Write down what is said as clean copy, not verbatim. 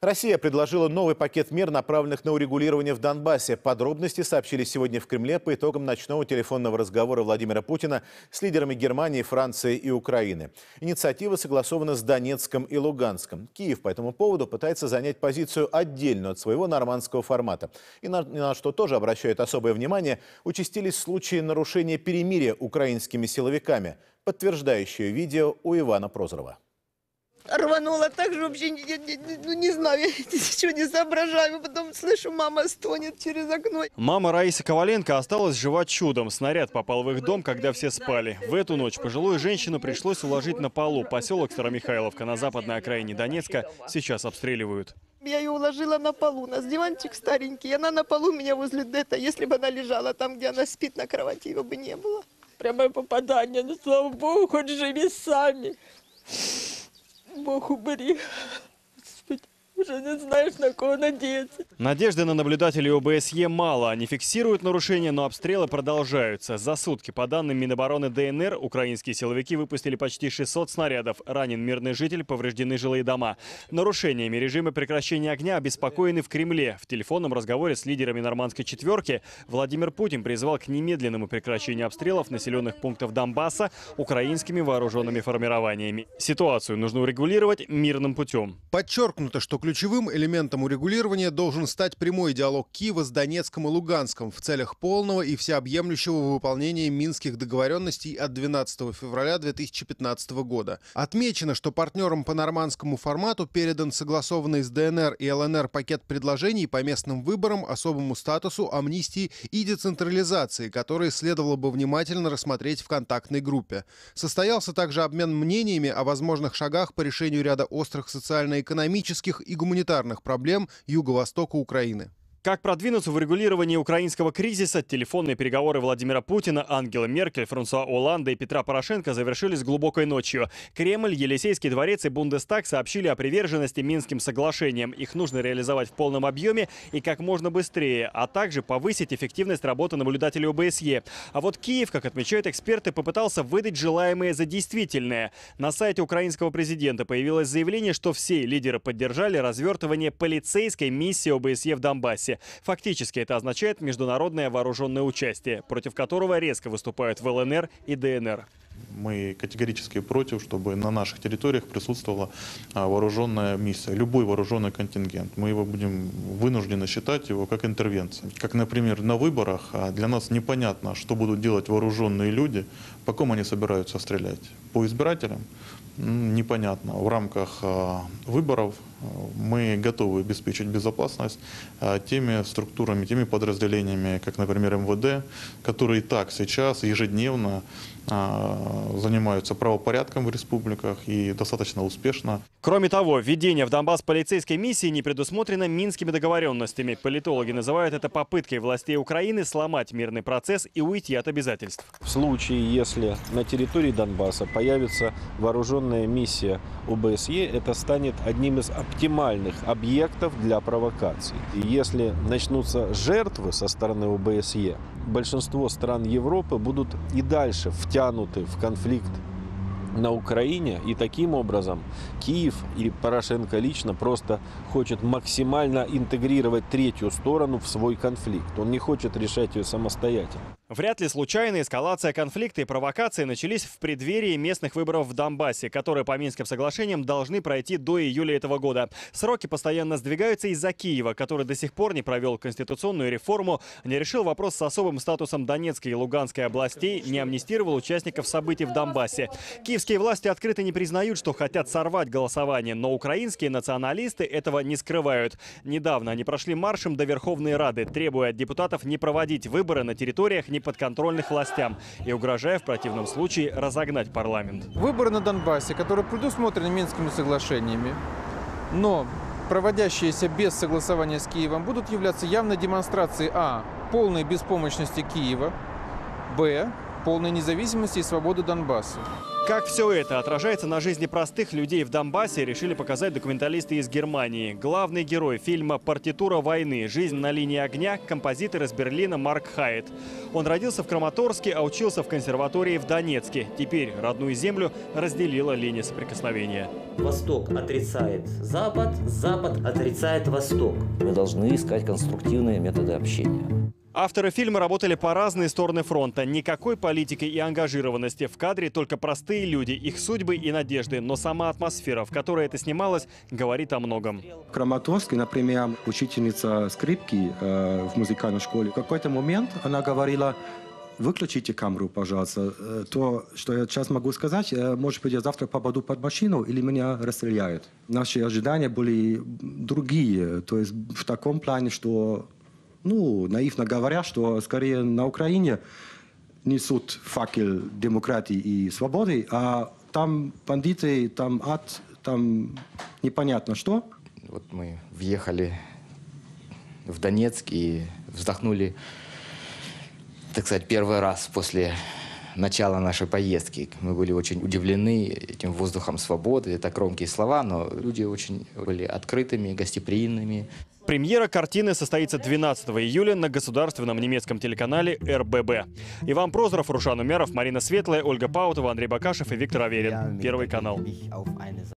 Россия предложила новый пакет мер, направленных на урегулирование в Донбассе. Подробности сообщили сегодня в Кремле по итогам ночного телефонного разговора Владимира Путина с лидерами Германии, Франции и Украины. Инициатива согласована с Донецком и Луганском. Киев по этому поводу пытается занять позицию отдельную от своего нормандского формата. И на что тоже обращают особое внимание, участились случаи нарушения перемирия украинскими силовиками. Подтверждающее видео у Ивана Прозорова. Рванула так же, вообще не знаю, я ничего не соображаю. Потом слышу, мама стонет через окно. Мама Раисы Коваленко осталась жива чудом. Снаряд попал в их дом, когда все спали. В эту ночь пожилую женщину пришлось уложить на полу. Поселок Старомихайловка на западной окраине Донецка сейчас обстреливают. Я ее уложила на полу, у нас диванчик старенький, и она на полу у меня возле дэта. Если бы она лежала там, где она спит на кровати, его бы не было. Прямое попадание, ну слава богу, хоть живи сами. Бог убери. Господи, уже не знаешь, на кого надеяться. Надежды на наблюдателей ОБСЕ мало. Они фиксируют нарушения, но обстрелы продолжаются. За сутки, по данным Минобороны ДНР, украинские силовики выпустили почти 600 снарядов. Ранен мирный житель, повреждены жилые дома. Нарушениями режима прекращения огня обеспокоены в Кремле. В телефонном разговоре с лидерами нормандской четверки Владимир Путин призвал к немедленному прекращению обстрелов населенных пунктов Донбасса украинскими вооруженными формированиями. Ситуацию нужно урегулировать мирным путем. Подчеркнуто, что ключевым элементом урегулирования должен стать прямой диалог Киева с Донецком и Луганском в целях полного и всеобъемлющего выполнения Минских договоренностей от 12 февраля 2015 года. Отмечено, что партнерам по нормандскому формату передан согласованный с ДНР и ЛНР пакет предложений по местным выборам, особому статусу, амнистии и децентрализации, которые следовало бы внимательно рассмотреть в контактной группе. Состоялся также обмен мнениями о возможных шагах по решению ряда острых социально-экономических и гуманитарных проблем Юго-Востока Украины. Как продвинуться в регулировании украинского кризиса? Телефонные переговоры Владимира Путина, Ангелы Меркель, Франсуа Олланда и Петра Порошенко завершились глубокой ночью. Кремль, Елисейский дворец и Бундестаг сообщили о приверженности Минским соглашениям. Их нужно реализовать в полном объеме и как можно быстрее, а также повысить эффективность работы наблюдателей ОБСЕ. А вот Киев, как отмечают эксперты, попытался выдать желаемое за действительное. На сайте украинского президента появилось заявление, что все лидеры поддержали развертывание полицейской миссии ОБСЕ в Донбассе. Фактически это означает международное вооруженное участие, против которого резко выступают в ЛНР и ДНР. Мы категорически против, чтобы на наших территориях присутствовала вооруженная миссия, любой вооруженный контингент. Мы его будем вынуждены считать его как интервенцией. Как, например, на выборах для нас непонятно, что будут делать вооруженные люди, по ком они собираются стрелять. По избирателям? Непонятно. В рамках выборов мы готовы обеспечить безопасность теми структурами, теми подразделениями, как, например, МВД, которые и так сейчас ежедневно занимаются правопорядком в республиках и достаточно успешно. Кроме того, введение в Донбасс полицейской миссии не предусмотрено Минскими договоренностями. Политологи называют это попыткой властей Украины сломать мирный процесс и уйти от обязательств. В случае, если на территории Донбасса появится вооруженная миссия ОБСЕ, это станет одним из оптимальных объектов для провокаций. И если начнутся жертвы со стороны ОБСЕ, большинство стран Европы будут и дальше втянуты в конфликт на Украине. И таким образом Киев и Порошенко лично просто хочет максимально интегрировать третью сторону в свой конфликт. Он не хочет решать ее самостоятельно. Вряд ли случайная эскалация конфликта и провокации начались в преддверии местных выборов в Донбассе, которые по Минским соглашениям должны пройти до июля этого года. Сроки постоянно сдвигаются из-за Киева, который до сих пор не провел конституционную реформу, не решил вопрос с особым статусом Донецкой и Луганской областей, не амнистировал участников событий в Донбассе. Киевские власти открыто не признают, что хотят сорвать голосование, но украинские националисты этого не скрывают. Недавно они прошли маршем до Верховной Рады, требуя от депутатов не проводить выборы на территориях, неподконтрольных властям, и угрожая в противном случае разогнать парламент. Выборы на Донбассе, которые предусмотрены Минскими соглашениями, но проводящиеся без согласования с Киевом, будут являться явной демонстрацией полной беспомощности Киева, полной независимости и свободы Донбасса. Как все это отражается на жизни простых людей в Донбассе, решили показать документалисты из Германии. Главный герой фильма «Партитура войны. Жизнь на линии огня» – композитор из Берлина Марк Хайет. Он родился в Краматорске, а учился в консерватории в Донецке. Теперь родную землю разделила линия соприкосновения. Восток отрицает Запад, Запад отрицает Восток. Мы должны искать конструктивные методы общения. Авторы фильма работали по разные стороны фронта. Никакой политики и ангажированности. В кадре только простые люди, их судьбы и надежды. Но сама атмосфера, в которой это снималось, говорит о многом. В Краматорске, например, учительница скрипки в музыкальной школе, в какой-то момент она говорила: выключите камеру, пожалуйста. То, что я сейчас могу сказать, может быть, я завтра попаду под машину или меня расстреляют. Наши ожидания были другие. То есть в таком плане, что... наивно говоря, что скорее на Украине несут факел демократии и свободы, а там бандиты, там ад, там непонятно что. Вот мы въехали в Донецк и вздохнули, так сказать, первый раз после начала нашей поездки. Мы были очень удивлены этим воздухом свободы. Это громкие слова, но люди очень были открытыми, гостеприимными. Премьера картины состоится 12 июля на государственном немецком телеканале РББ. Иван Прозоров, Рушан Умяров, Марина Светлая, Ольга Паутова, Андрей Бакашев и Виктор Аверин. Первый канал.